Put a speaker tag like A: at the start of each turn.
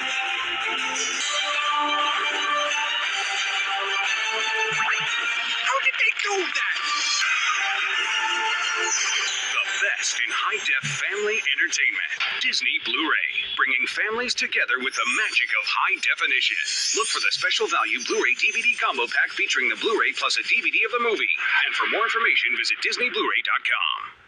A: How did they do that?
B: The best in high-def family entertainment. Disney Blu-ray, bringing families together with the magic of high definition. Look for the special value Blu-ray DVD combo pack featuring the Blu-ray plus a DVD of the movie. And for more information, visit DisneyBlu-ray.com.